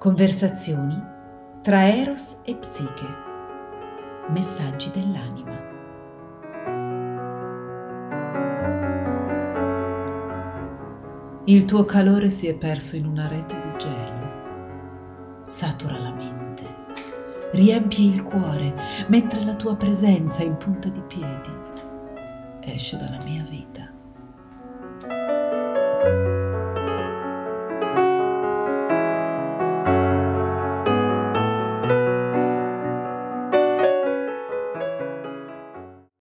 Conversazioni tra Eros e Psiche. Messaggi dell'anima. Il tuo calore si è perso in una rete di gelo. Satura la mente, riempie il cuore, mentre la tua presenza in punta di piedi esce dalla mia vita.